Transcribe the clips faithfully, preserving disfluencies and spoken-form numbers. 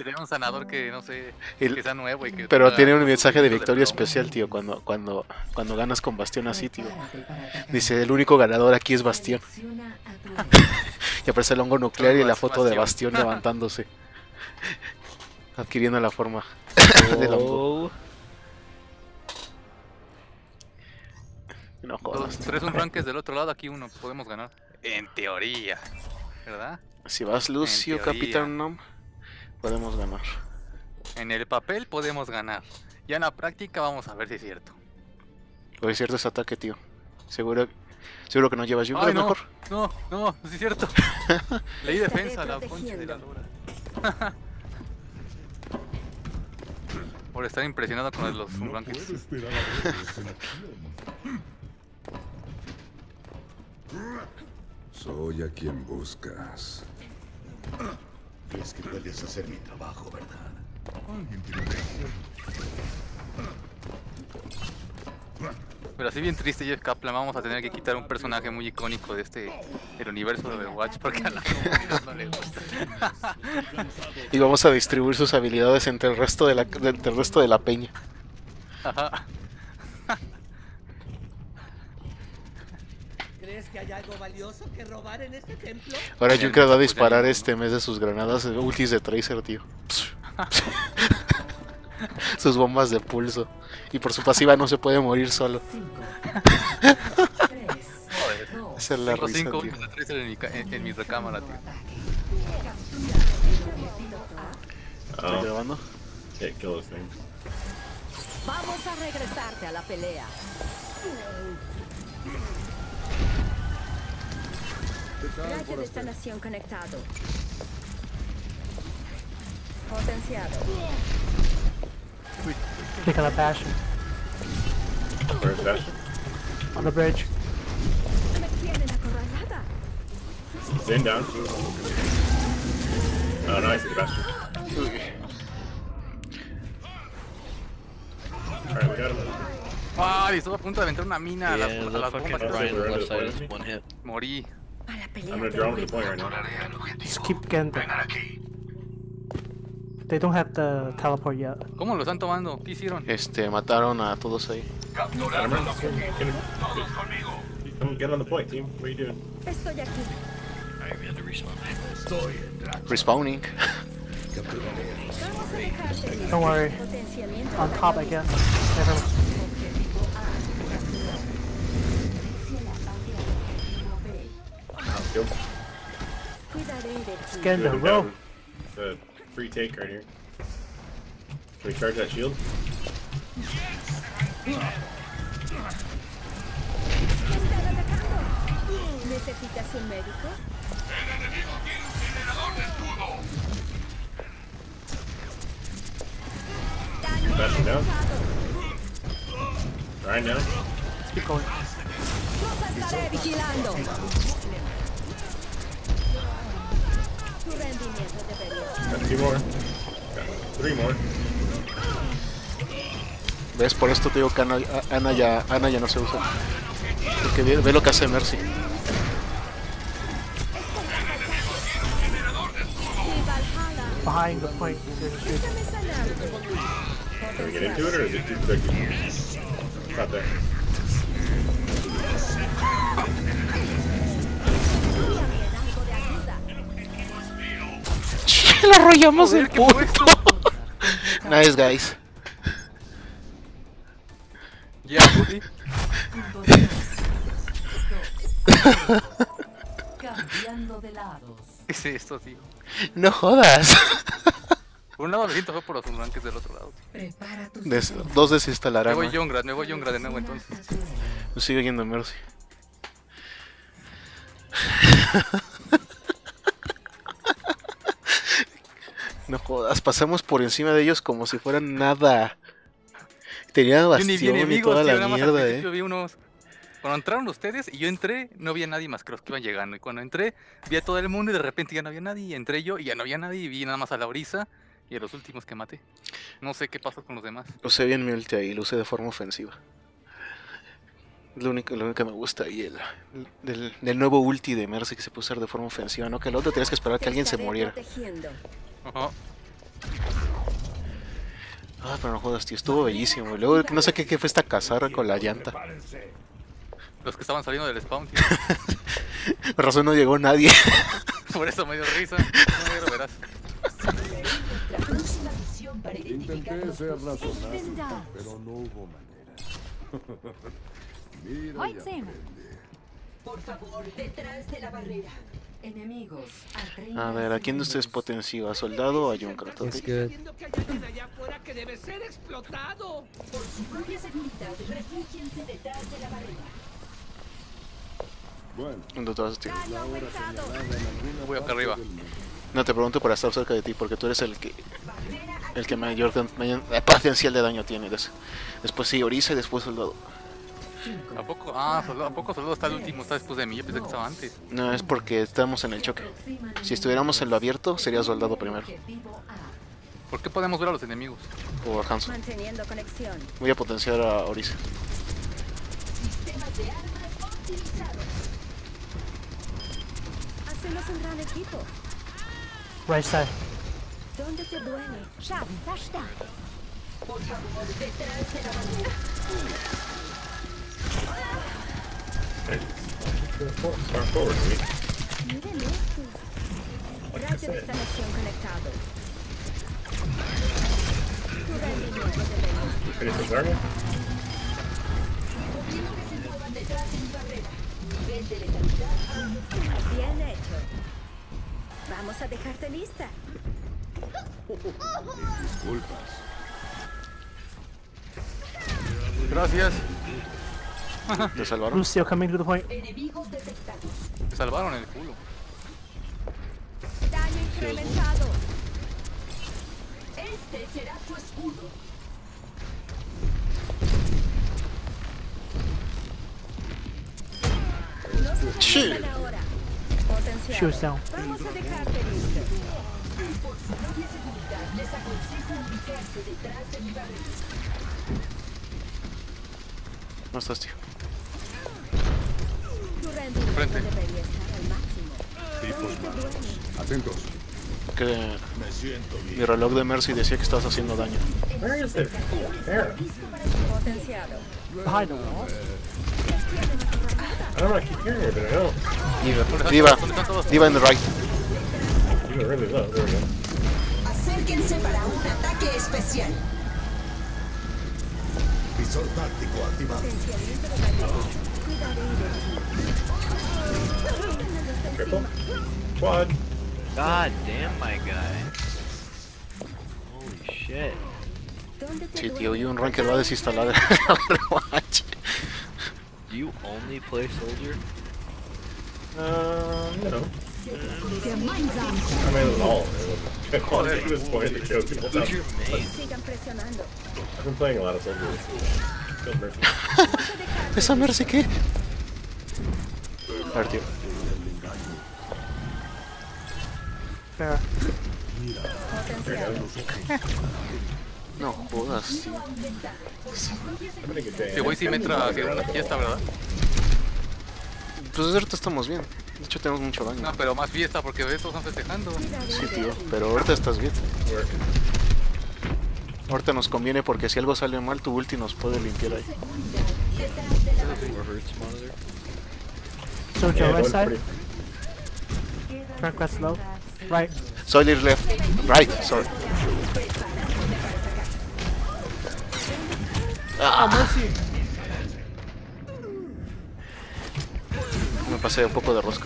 Que tenga un sanador que no sé, El- que sea nuevo y que Pero tenga tiene un mensaje de puntos victoria plomo. especial, tío, cuando, cuando, cuando ganas con Bastión así, tío. Dice, el único ganador aquí es Bastión. Y aparece el hongo nuclear y la foto de Bastión levantándose, adquiriendo la forma del hongo. Oh. No Dos, jodas. tres unranques del otro lado, aquí uno, podemos ganar. En teoría, ¿verdad? Si vas Lucio, En teoría. Capitán Nom, podemos ganar. En el papel podemos ganar. Ya en la práctica vamos a ver si es cierto. Lo es cierto ese ataque, tío. Seguro, seguro que no llevas jungla Ay, no, mejor. no, no, sí es cierto. Leí defensa, la concha de la lora. Por estar impresionado con los No unranques. puedo esperar a verlos en acción. Soy a quien buscas. Crees que puedes hacer mi trabajo, ¿verdad? Alguien tiene que hacerlo. Pero así bien triste, Jeff Kaplan, vamos a tener que quitar un personaje muy icónico de este, del universo de Overwatch, porque a la comunidad no le gusta. Y vamos a distribuir sus habilidades entre el resto de la, de- entre el resto de la peña. Ajá. ¿Crees que hay algo valioso que robar en este templo? Ahora Bien, Junkrat va a pues, disparar ya ni este mes de sus granadas de ultis de Tracer, tío. Sus bombas de pulso. Y por su pasiva no se puede morir solo. Esa es la Tengo risa, cinco tío. ultis de Tracer en mi, ca- en, en mi recámara, tío. ¿Estoy Oh, grabando? can't kill this thing. Vamos a regresarte a la pelea. Rayo de sanación conectado. Potenciado. Pick on a Bastion Where's that? on the bridge. Me tienen acorralada. Stand down. Oh, nice, Sebastian. Alright, we got him. ¡Ay! Estuve a punto de aventar una mina a las, Yeah, a the las fucking bombas. Ryan on the left side Right. is one hit. Morí. A la pelea. I'm gonna te draw him to the voy. point right now. Just keep getting them. They don't have the teleport yet. ¿Cómo lo están tomando? ¿Qué hicieron? Este, mataron a todos ahí. Get him. Get him. Come get on the point, team. What are you doing? Estoy aquí. Alright, we had to respawn. Respawning. Vamos a dejarte libre. Don't worry. Potenciamiento On top, I guess. Never. Go. Cuidaré de Let's ti. get in the Good, row. down. It's a free take right here. Can we charge that shield? Me están atacando. ¿Necesitas un médico? Daño Bashing down. causado. Ryan down. Let's keep going. Los estaré vigilando. Tu rendimiento debería. Got two more. Got three more. ¿Ves? Por esto te digo que Ana, Ana, ya, Ana ya no se usa. Porque ve, ve lo que hace Mercy. Y Valhalla. Behind the point. There's a dude. Déjame sanarte. Can we get into it or is it too quick? It's not there. Envíame en algo de ayuda. ¡Le arrollamos Joder, el ¿qué fue punto! esto? Nice, guys. Ya, buddy. Cambiando de lados. ¿Qué es esto, tío? No jodas. Por un lado me siento fue por los unranques del otro lado, tío. Prepara tus Des- defensas. dos Me desinstalarán. voy ¿no? Youngrad, me voy Youngrad de nuevo entonces. Me sigue yendo Mercy. No jodas, pasamos por encima de ellos como si fueran nada. Tenía Yo ni vi bastión y enemigos, toda tío, la nada más al mierda, principio eh. vi unos... Cuando entraron ustedes y yo entré, no había nadie más que los que iban llegando. Y cuando entré, vi a todo el mundo y de repente ya no había nadie. Y entré yo y ya no había nadie y vi nada más a la Orisa y a los últimos que maté. No sé qué pasó con los demás. Usé bien mi ulti ahí, lo usé de forma ofensiva. Lo único, lo único que me gusta ahí el, del, del nuevo ulti de Mercy que se puede usar de forma ofensiva, ¿no? Que el otro tenías que esperar que Te alguien se estaré muriera. protegiendo. Ajá. Ah, pero no jodas, tío, estuvo bellísimo. Luego no sé qué, qué fue esta cazarra con la llanta. Los que estaban saliendo del spawn, tío. Por razón no llegó nadie. Por eso me dio risa. No, lo verás. Intenté ser razonable, pero no hubo manera. Mira y White Sam. aprende. Por favor, detrás de la barrera. Enemigos. A ver, ¿a quién de ustedes potenció? ¿A Soldado o a Junkrat? Estoy diciendo que hay alguien allá afuera que debe ser explotado. Por su propia seguridad, refúgiense detrás de la barrera. Bueno, ¿Dónde te vas, tío? la hora señalada en alguna Voy acá parte arriba. del mundo. No te pregunto por estar cerca de ti, porque tú eres el que el que mayor, mayor eh, potencial de daño tiene. Des- Después sí, Orisa y después Soldado. ¿A poco? Ah, Soldado, ¿a poco Soldado está el último? Está después de mí. Yo pensé que estaba antes. No, es porque estamos en el choque. Si estuviéramos en lo abierto, sería Soldado primero. ¿Por qué podemos ver a los enemigos? O a Hanzo. Manteniendo conexión. Voy a potenciar a Orisa. Sistemas de armas optimizados. Hacemos un gran equipo. Right side. ¿Dónde te duele? Ya, basta. Por favor, detrás de la barrera. Far forward, dude. Miren esto. Radio de sanación conectado. Tu rendimiento de ley. Finish this armor. Quiero que se muevan detrás de mi barrera. Nivel de letalidad. Bien hecho. Vamos a dejarte lista. Disculpas. Gracias. ¿Te salvaron? Lucio coming to the point. Enemigos detectados. Me salvaron el culo. Daño incrementado. Este será tu escudo. No se Sí. detengan ahora. Potenciado. Shoes down. Vamos a dejarte listo. Por su propia seguridad, les aconsejo ubicarse detrás de mi barrera. No estás, tío. Tu rendimiento Frente. debería estar al máximo. ¿Dónde te duele? Atentos. Que Me siento bien. mi reloj de Mercy decía que estabas haciendo daño. Where is the air? Potenciado. Behind the wall. I don't know, I keep hearing it, but I don't. Diva, ¿Dónde están todos? Diva in the right. You were really low. There we go. Acérquense para un ataque especial. Visor táctico activado. Triple. Quad. God damn, my guy. Holy shit. ¿Dónde te Sí, duele? tío, y un ranker va a desinstalar el Overwatch. Do you only play soldier? Uh, you know. I mean, it was all. It was at this point, the joke. the whole Who's time. your main? Sigan presionando. I've been playing a lot of soldiers. Killed Mercy. ¿Esa Mercy qué? A ver, tío. Fair. No jodas, tío. I'm gonna get day. Si voy si me entra hacia una fiesta, ¿verdad? Pues ahorita estamos bien. De hecho, tenemos mucho daño. No, pero más fiesta porque ves, todos están festejando. Sí, tío. Pero ahorita estás bien. Ahorita nos conviene porque si algo sale mal, tu ulti nos puede limpiar ahí. Or hurts monitor? Soldier Yeah, right one side. pretty. Track that's low. Right. Soiler left. Right, sorry. Oh, mercy. Me pasé un poco de rosca.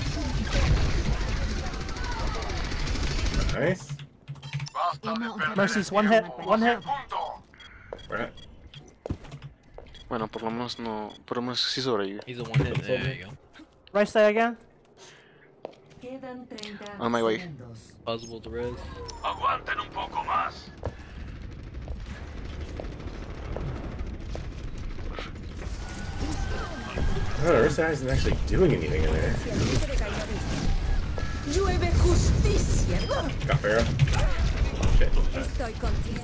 Nice. Mercy's one hit. One hit. We're at. Bueno, por lo menos no. Por lo menos sí sobrevive. He's a one hit. There you go. Right side again. Quedan treinta On my way. segundos. Possible to res. Aguanten un poco más. No, Ursa isn't actually doing anything in there. Llueve justicia. Got Pharaoh. Shit. Estoy contigo.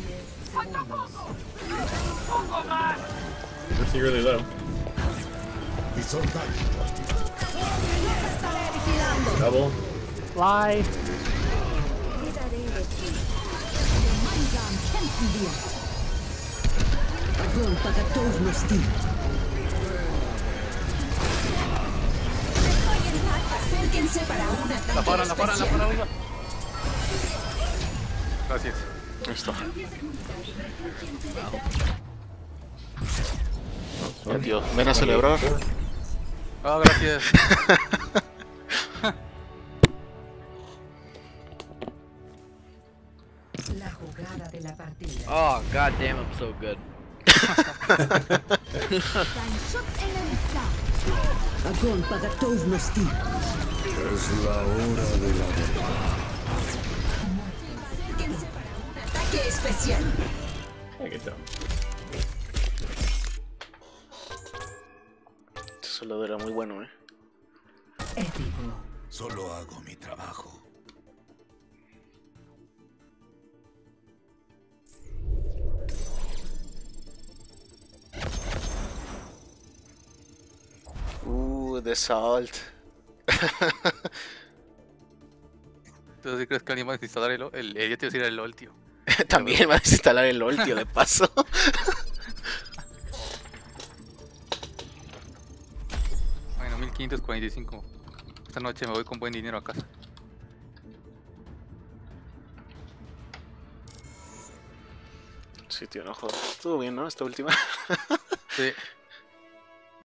Mercy really low. Visor táctico activado. Double. Fly. Cuidaré de ti. Bien. Огонь по готовности. Acérquense para un ataque La paran, la paran, la especial. paran arriba. Gracias. Listo. Ya, tío, ven a celebrar. Ah, gracias. La jugada de la partida. Oh, god damn, I'm so good. Dein Schutzengel ist da. Огонь по готовности. Es la hora de la verdad. Acérquense para un ataque especial. I get down. Este soldado era muy bueno, eh. Épico. Solo hago mi trabajo. Uh, The Salt. ¿Tú sí crees que alguien va a desinstalar el, el, el, ya te iba a decir el LOL, tío? También va a desinstalar el LOL, tío, de paso. Bueno, mil quinientos cuarenta y cinco. Esta noche me voy con buen dinero a casa. Sí, tío, no jodas. Estuvo bien, ¿no? Esta última. Sí.